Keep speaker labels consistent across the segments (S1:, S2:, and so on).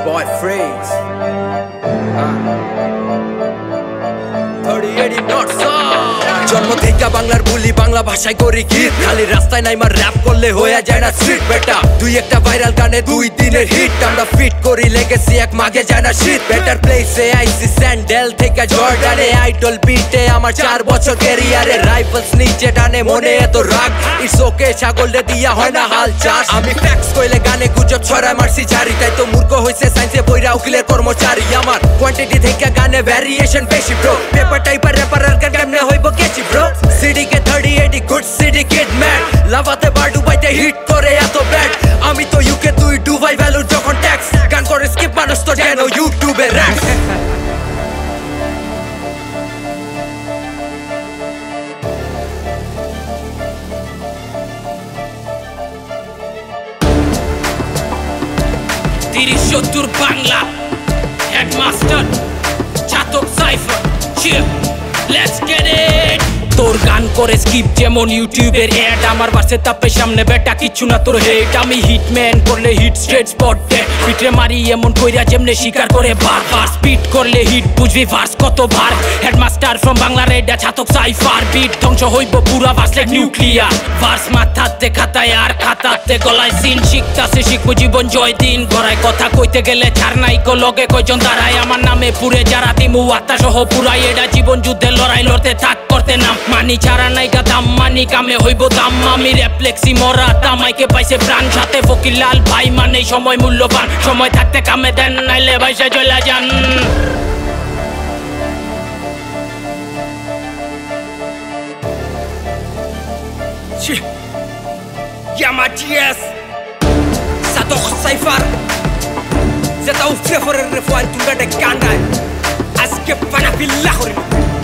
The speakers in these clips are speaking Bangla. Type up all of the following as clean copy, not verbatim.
S1: boy FRAZE 3080 NORTHSIDE জন্ম থেকে বাংলার বুলি বাংলা ভাষায় করি গীত খালি রাস্তায় নাইমা র‍্যাপ করলে হয়ে যায় না স্ট্রিট বেটা দুই একটা ভাইরাল গানে দুই দিনের হিট আমরা ফিট করি লেগেসি এক মাগে যায় না শীত বেটার প্লেসে আইসি স্যান্ডেল থেকে জর্ডানে আইডল বিটে আমার 4 বছর ক্যারিয়ারে রাইফেলস নিচে টানে মনে এত রাগ ইটস ওকে ছাগলরে দিয়া হয় না হাল চাষ আমি ফ্যাক্স কইলে গানে গুজব ছড়ায় মারছি ঝাড়ি তাই তো মূর্খ হইছে সায়েন্সে বইরা উকিলের কর্মচারী আমার কোয়ান্টিটি থেকে গানে ভ্যারিয়েশন বেশি ব্রো পেপার টাইপার র্যাপার আর কেমনে হইব কেচি ব্রো সিডি কে 3080 গুড সিডি কিড ম্যান লাভাতে বার ডুবাইতে হিট করে এত ব্যাড আমি তো ইউকে তুই ডুবাই ভ্যালু যখন ট্যাক্স গান করে স্কিপ মানুষ তো কেন ইউটিউবে র‍্যাপ
S2: তিরিশ Bangla headmaster Chhatak cypher chill let's get it তোর গান করে স্কিপ যেমন ইউটিউবের অ্যাড আমার বাসে তাপে সামনে বেটা কিছু না তোর হেট আমি হিটম্যান করলে হিট স্ট্রেট স্পট পিঠে মারি এমন কইরা যেমনে শিকার করে বারবার স্পিড করলে হিট বুঝবি ভার্স কতবার হেডমাস্টার ফ্রম বাংলা রেডা ছাতক সাইফার বিট ধ্বংস হইব পুরা ভার্স লাইক নিউক্লিয়ার ভার্স মাথাতে খাতায় আর খাতাতে গলায় সিন শিখতাছে শিখবো জীবন জয় দিন গড়ায় কথা কইতে গেলে ছাড় নাই কো লগে কয়জন দাঁড়ায় আমার নামে পুরে যারা দিমু আত্মা সহ পুরাই এটা জীবন যুদ্ধে লড়াই লড়তে থাক করতে নাম মানি ছাড়া নাই দাম মানি কামে হইব দাম আমি রেফ্লেক্সি মরা তামাইকে পাইছে প্রাণ সাথে ফকির লাল ভাই মানে সময় মূল্যবান সময় থাকতে কামে দেন নাইলে ভাইসা চলে যান MRDS Satok Saifar Zeta ufrefor refuan tunga de kandai Aske pana billahorin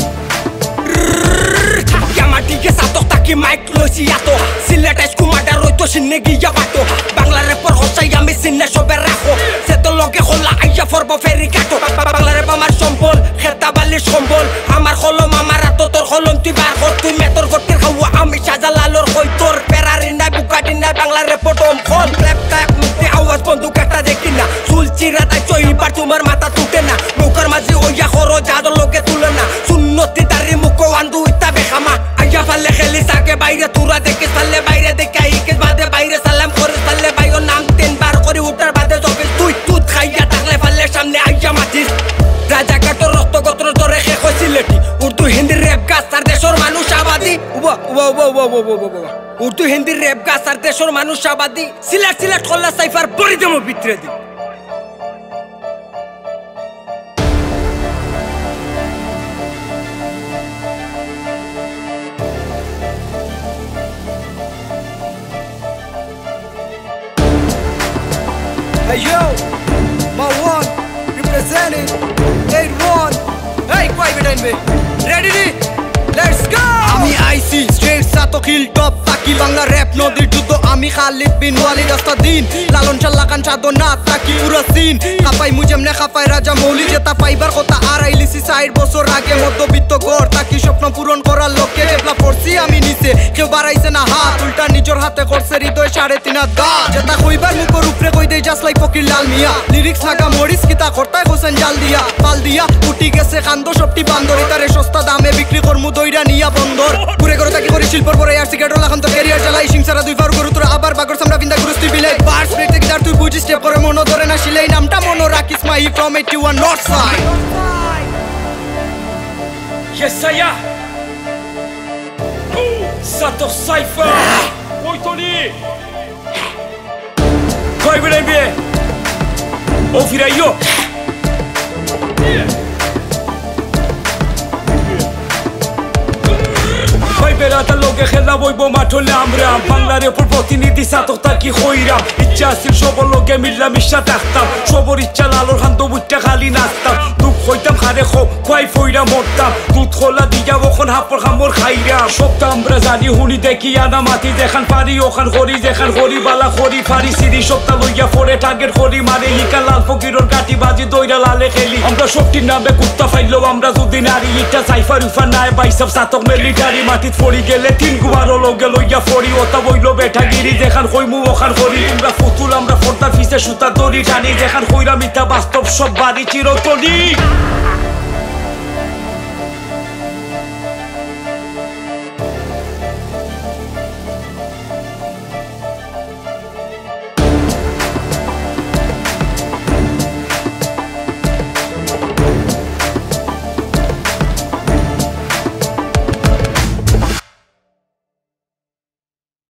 S2: MRDS Satok taki mic losiato Siletes kumada roito sinegi yabato Bangla rapper Hussain ami sinne sobe rakho Seto loge hola aya forbo ferikato Bangla rap amar sombol kheta balish khombol Amar kholom amar atotor kholom tu bar khot tu metor gotir khawa ami shajalalor khoitor Perarinda bukadinda Bangla rap tom khol clap clap mukti awaz bonduk ekta dekhi na chul chirata choibar tumar mata tute na mukar maji oya khoro jado loge tule na sunnoti dari mukko andu ita bekhama aya falle kheli sake baire tura dekhe salle baire dekhe ikes bade baire salam khore salle bayo naam tin bar kori utar bade jobe tuই তুত খাইয়া থাকলে ফালে সামনে আইয়া মাটিস রাজা কাটো রক্ত গোত্র ধরে শেষ হইছিলেটি উর্দু হিন্দি র‍্যাপ গাছ আর দেশের মানুষ আবাদি উর্দু হিন্দি র‍্যাপ গাছ আর দেশের মানুষ আবাদি সিলেট সিলেট করলে সাইফার পরি দেবো ভিতরে দি
S1: Hey yo, MAH1 representing 81. Hey, quite me. Ready? Let's go.
S3: আমি আইসি স্ট্রেট সাতক হিল টপ তাকি বাংলা র‍্যাপ নদীর যুদ্ধ আমি খালিদ বিন ওয়ালিদ আস্তাদিন লালন শাল্লা কান চাদর না তাকি পুরা সিন কাপাই মুজেমনে খাপাই রাজা মৌলি জেতা পাইবার কথা আর আইলিসি 60 বছর আগে মধ্যবিত্ত গড় তাকি স্বপ্ন পূরণ করার লক্ষ্যে ডেভেলপ করছি আমি নিচে কেউ বাড়াইছে না হাত উল্টা নিজের হাতে করছে হৃদয় 3.5 দাঁত জেতা কইবার মুখের উপরে কই দেই just like Fakir Lal Miah lyrics লাগা মরিস কিতা করতাই হোসেন জাল দিয়া পাল দিয়া উঠি গেছে কান্দ সবটি বান্দর তারে সস্তা দামে বিক্রি করমু দইরা নিয়া বন্দর পুরে করে তাকি করে শিল্পর পরে আর সিগারেট লাগান তো ক্যারিয়ার চালাই সিংসারা দুই ফার গরু তোরা আবার বাগর সামরা বিন্দা গুরুস্তি বিলে বার স্প্লিট থেকে দার তুই বুঝিস স্টেপ করে মনো ধরে না শিলেই নামটা মনো রাখিস my from 81 north side
S2: Yes I am Satok Saifar Oi Tony Koi bile be O firayo বেড়াতা লোকে খেলা বইব মাঠলে আমরা বাংলার উপর প্রতিনিধি সাতক তাকি হইরাম ইচ্ছা আসিল সবর লোকে মিললাম ইচ্ছা থাকতাম সবর ইচ্ছা লালর খান্ত বুটটা খালি নাচতাম দুঃখ হইতাম খারে খোয়াই ফইরা মরতাম দুধ খোলা দিয়া ওখন হাপর খামর খাইরাম সবটা আমরা জানি হুনি দেখি আনা মাটি যেখান পারি ওখান হরি যেখান হরি বালা হরি ফারি সিরি সবটা লইয়া পরে টার্গেট হরি মারে ইকা লাল ফকিরর কাটি বাজি দইরা লালে খেলি আমরা শক্তির নামে কুত্তা ফাইলেও আমরা যদি নারী ইটা সাইফার উফা নাই বাইসব সাতক মিলিটারি মাটিত
S4: পড়ি গেলে তিন গুয়ারও লগে লইয়া ফড়ি ওটা বইল বেঠাগিরি যেখান কইমু ওখান করি তোমরা ফুতুল আমরা ফোরতার পিছে সুতা দড়ি টানি যেখান কইরা মিথ্যা বাস্তব সব বাড়ি চিরতলি